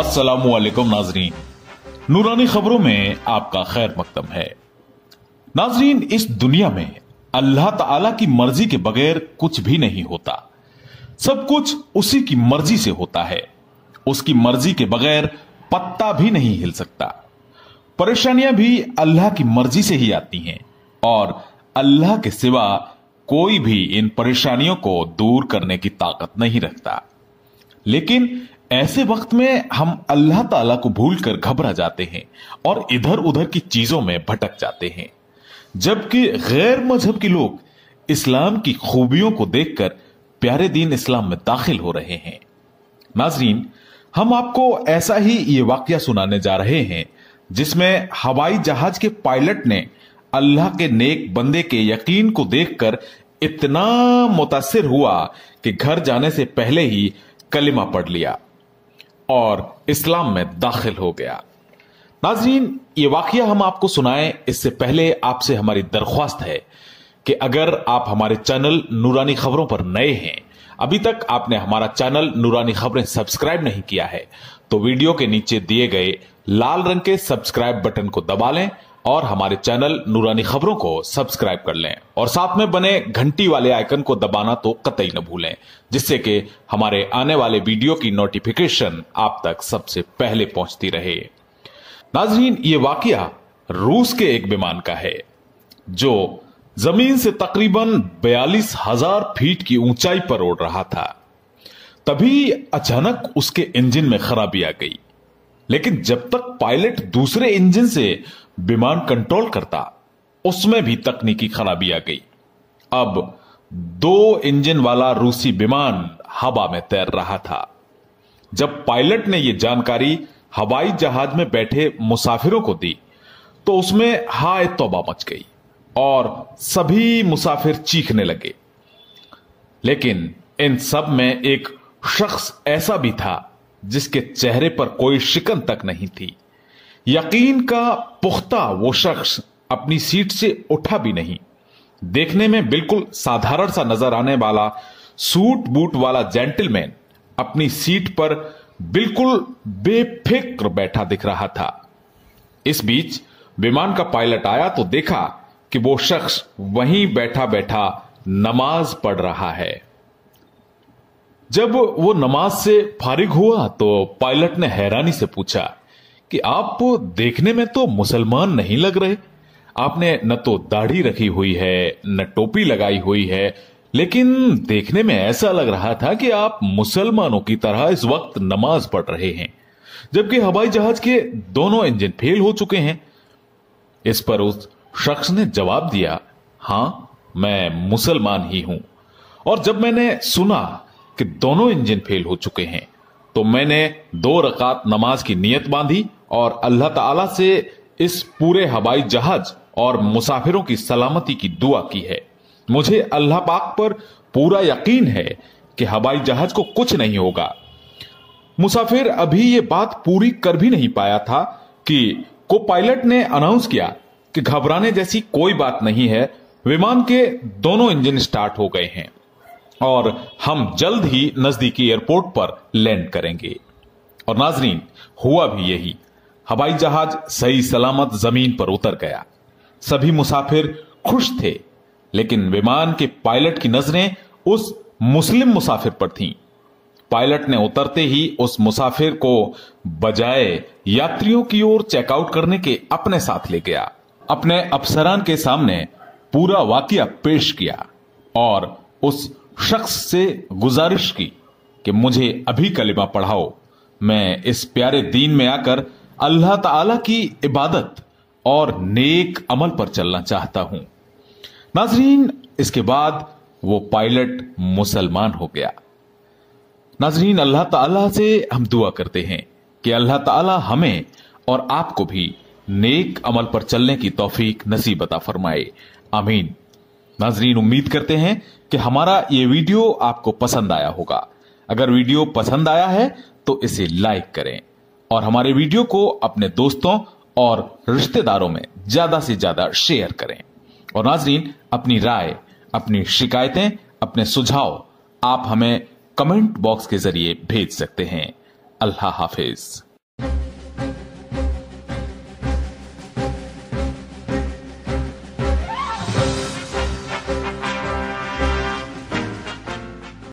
अस्सलामुअलैकुम नाजरीन, नूरानी खबरों में आपका खैर मकदम है। नाजरीन, इस दुनिया में अल्लाह ताला की मर्जी के बगैर कुछ भी नहीं होता। सब कुछ उसी की मर्जी से होता है। उसकी मर्जी के बगैर पत्ता भी नहीं हिल सकता। परेशानियां भी अल्लाह की मर्जी से ही आती हैं और अल्लाह के सिवा कोई भी इन परेशानियों को दूर करने की ताकत नहीं रखता। लेकिन ऐसे वक्त में हम अल्लाह ताला को भूलकर घबरा जाते हैं और इधर उधर की चीजों में भटक जाते हैं, जबकि गैर मजहब के लोग इस्लाम की खूबियों को देखकर प्यारे दीन इस्लाम में दाखिल हो रहे हैं। नाजरीन, हम आपको ऐसा ही ये वाकया सुनाने जा रहे हैं जिसमें हवाई जहाज के पायलट ने अल्लाह के नेक बंदे के यकीन को देखकर इतना मुतासिर हुआ कि घर जाने से पहले ही कलिमा पढ़ लिया और इस्लाम में दाखिल हो गया। नाजरीन, ये वाकया हम आपको सुनाएं इससे पहले आपसे हमारी दरख्वास्त है कि अगर आप हमारे चैनल नूरानी खबरों पर नए हैं, अभी तक आपने हमारा चैनल नूरानी खबरें सब्सक्राइब नहीं किया है, तो वीडियो के नीचे दिए गए लाल रंग के सब्सक्राइब बटन को दबा लें और हमारे चैनल नूरानी खबरों को सब्सक्राइब कर लें और साथ में बने घंटी वाले आइकन को दबाना तो कतई न भूलें, जिससे कि हमारे आने वाले वीडियो की नोटिफिकेशन आप तक सबसे पहले पहुंचती रहे। नाजरीन, ये वाकया रूस के एक विमान का है जो जमीन से तकरीबन 42,000 फीट की ऊंचाई पर उड़ रहा था। तभी अचानक उसके इंजन में खराबी आ गई, लेकिन जब तक पायलट दूसरे इंजन से विमान कंट्रोल करता, उसमें भी तकनीकी खराबी आ गई। अब 2 इंजन वाला रूसी विमान हवा में तैर रहा था। जब पायलट ने यह जानकारी हवाई जहाज में बैठे मुसाफिरों को दी तो उसमें हाय तौबा मच गई और सभी मुसाफिर चीखने लगे। लेकिन इन सब में एक शख्स ऐसा भी था जिसके चेहरे पर कोई शिकन तक नहीं थी। यकीन का पुख्ता वो शख्स अपनी सीट से उठा भी नहीं। देखने में बिल्कुल साधारण सा नजर आने वाला सूट बूट वाला जेंटलमैन अपनी सीट पर बिल्कुल बेफिक्र बैठा दिख रहा था। इस बीच विमान का पायलट आया तो देखा कि वो शख्स वहीं बैठा बैठा नमाज पढ़ रहा है। जब वो नमाज से फारिग हुआ तो पायलट ने हैरानी से पूछा कि आप देखने में तो मुसलमान नहीं लग रहे। आपने न तो दाढ़ी रखी हुई है न टोपी लगाई हुई है, लेकिन देखने में ऐसा लग रहा था कि आप मुसलमानों की तरह इस वक्त नमाज पढ़ रहे हैं, जबकि हवाई जहाज के दोनों इंजन फेल हो चुके हैं। इस पर उस शख्स ने जवाब दिया, हां, मैं मुसलमान ही हूं, और जब मैंने सुना कि दोनों इंजन फेल हो चुके हैं तो मैंने 2 रकात नमाज की नियत बांधी और अल्लाह ताला से इस पूरे हवाई जहाज और मुसाफिरों की सलामती की दुआ की है। मुझे अल्लाह पाक पर पूरा यकीन है कि हवाई जहाज को कुछ नहीं होगा। मुसाफिर अभी ये बात पूरी कर भी नहीं पाया था कि को पायलट ने अनाउंस किया कि घबराने जैसी कोई बात नहीं है, विमान के दोनों इंजन स्टार्ट हो गए हैं और हम जल्द ही नजदीकी एयरपोर्ट पर लैंड करेंगे। और नाजरीन, हुआ भी यही। हवाई जहाज सही सलामत जमीन पर उतर गया। सभी मुसाफिर खुश थे, लेकिन विमान के पायलट की नजरें उस मुस्लिम मुसाफिर पर थीं। पायलट ने उतरते ही उस मुसाफिर को बजाय यात्रियों की ओर चेकआउट करने के अपने साथ ले गया, अपने अफसरान के सामने पूरा वाकया पेश किया और उस शख्स से गुजारिश की कि मुझे अभी कलिमा पढ़ाओ, मैं इस प्यारे दीन में आकर अल्लाह ताला की इबादत और नेक अमल पर चलना चाहता हूं। नाजरीन, इसके बाद वो पायलट मुसलमान हो गया। नाजरीन, अल्लाह ताला से हम दुआ करते हैं कि अल्लाह ताला हमें और आपको भी नेक अमल पर चलने की तौफीक नसीब अता फरमाए। आमीन। नाजरीन, उम्मीद करते हैं कि हमारा ये वीडियो आपको पसंद आया होगा। अगर वीडियो पसंद आया है तो इसे लाइक करें और हमारे वीडियो को अपने दोस्तों और रिश्तेदारों में ज्यादा से ज्यादा शेयर करें। और नाजरीन, अपनी राय, अपनी शिकायतें, अपने सुझाव आप हमें कमेंट बॉक्स के जरिए भेज सकते हैं। अल्लाह हाफिज।